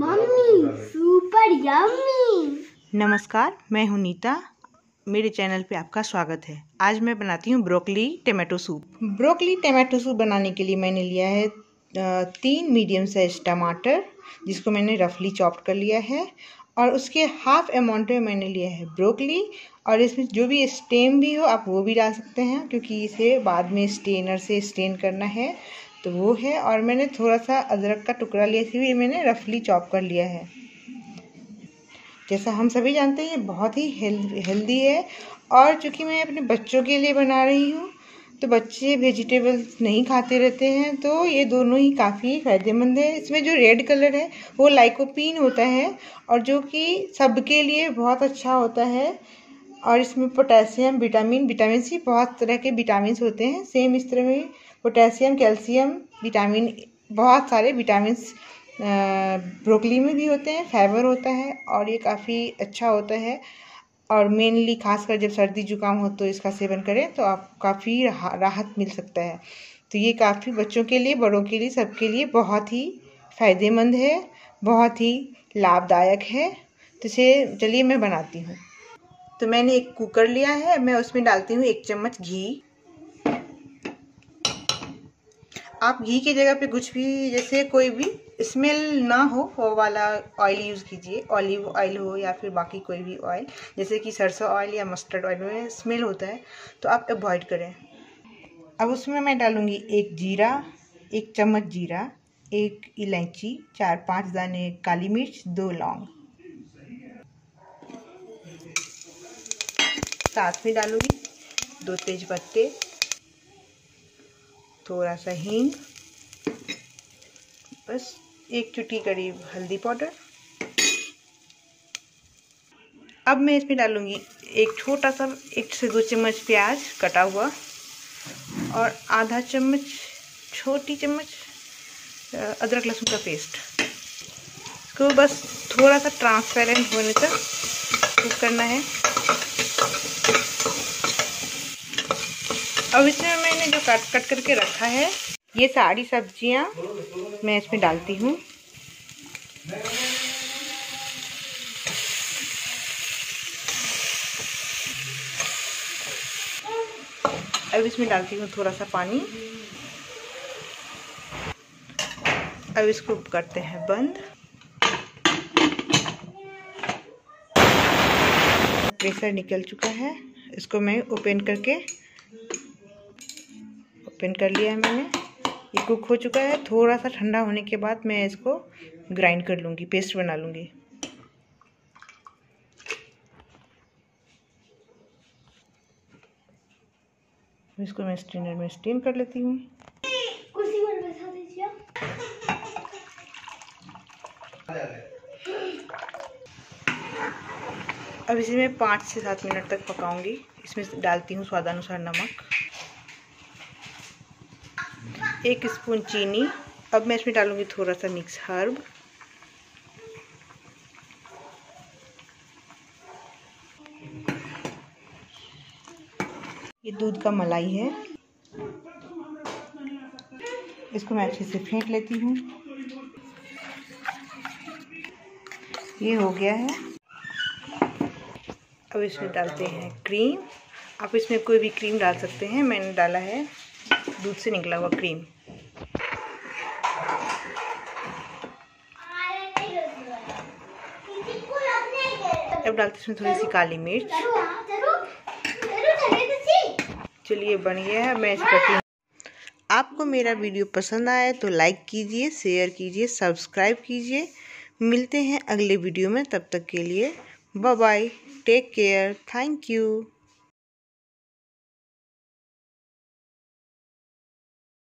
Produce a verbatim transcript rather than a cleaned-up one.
Mummy super yummy. नमस्कार, मैं हूं नीता। मेरे चैनल पे आपका स्वागत है। आज मैं बनाती हूँ broccoli tomato soup. Broccoli tomato soup बनाने के लिए मैंने लिया है तीन मीडियम साइज टमाटर, जिसको मैंने रफली चॉप्ड कर लिया है, और उसके हाफ अमाउंट में मैंने लिया है ब्रोकली। और इसमें जो भी स्टेम भी हो आप वो भी डाल सकते हैं, क्योंकि इसे बाद में स्टेनर से स्टेन करना है, तो वो है। और मैंने थोड़ा सा अदरक का टुकड़ा लिया, इसे भी मैंने रफली चॉप कर लिया है। जैसा हम सभी जानते हैं, बहुत ही हेल्दी है। और चूँकि मैं अपने बच्चों के लिए बना रही हूँ, तो बच्चे वेजिटेबल्स नहीं खाते रहते हैं, तो ये दोनों ही काफ़ी फ़ायदेमंद है। इसमें जो रेड कलर है वो लाइकोपीन होता है, और जो कि सबके लिए बहुत अच्छा होता है। और इसमें पोटेशियम, विटामिन विटामिन सी, बहुत तरह के विटामिन होते हैं। सेम इस तरह में पोटेशियम, कैल्शियम, विटामिन, बहुत सारे विटामिन ब्रोकली में भी होते हैं। फाइबर होता है और ये काफ़ी अच्छा होता है। और मेनली खासकर जब सर्दी जुकाम हो तो इसका सेवन करें तो आप काफ़ी राहत मिल सकता है। तो ये काफ़ी बच्चों के लिए, बड़ों के लिए, सबके लिए बहुत ही फ़ायदेमंद है, बहुत ही लाभदायक है। तो इसे चलिए मैं बनाती हूँ। तो मैंने एक कुकर लिया है, मैं उसमें डालती हूँ एक चम्मच घी। आप घी की जगह पे कुछ भी, जैसे कोई भी स्मेल ना हो वो वाला ऑयल यूज़ कीजिए। ऑलिव ऑयल हो या फिर बाकी कोई भी ऑयल, जैसे कि सरसों ऑयल या मस्टर्ड ऑयल में स्मेल होता है, तो आप अवॉइड करें। अब उसमें मैं डालूँगी एक जीरा, एक चम्मच जीरा, एक इलायची, चार पाँच दाने काली मिर्च, दो लौंग। साथ में डालूँगी दो तेज पत्ते, थोड़ा सा हींग, बस एक चुटकी करीब हल्दी पाउडर। अब मैं इसमें डालूँगी एक छोटा सा, एक से दो चम्मच प्याज कटा हुआ, और आधा चम्मच, छोटी चम्मच अदरक लहसुन का पेस्ट। इसको बस थोड़ा सा ट्रांसपेरेंट होने तक कुक करना है। अब इसमें मैंने जो कट कट करके रखा है, ये सारी सब्जियां मैं इसमें डालती हूँ। अब इसमें डालती हूँ थोड़ा सा पानी। अब इसको करते हैं बंद। प्रेशर निकल चुका है, इसको मैं ओपन करके ओपन कर लिया है मैंने। ये कुक हो चुका है। थोड़ा सा ठंडा होने के बाद मैं इसको ग्राइंड कर लूँगी, पेस्ट बना लूँगी। इसको मैं स्ट्रेनर में स्टीम कर लेती हूँ। अब इसे मैं पाँच से सात मिनट तक पकाऊंगी। इसमें डालती हूँ स्वादानुसार नमक, एक स्पून चीनी। अब मैं इसमें डालूंगी थोड़ा सा मिक्स हर्ब, ये दूध का मलाई है, इसको मैं अच्छे से फेंट लेती हूँ। ये हो गया है। अब इसमें डालते हैं क्रीम। आप इसमें कोई भी क्रीम डाल सकते हैं, मैंने डाला है दूध से निकला हुआ क्रीम। अब डालते हैं इसमें थोड़ी सी काली मिर्च। चलिए बन गया है, मैं इस करती हूँ। आपको मेरा वीडियो पसंद आए तो लाइक कीजिए, शेयर कीजिए, सब्सक्राइब कीजिए। मिलते हैं अगले वीडियो में, तब तक के लिए bye bye, take care, thank you.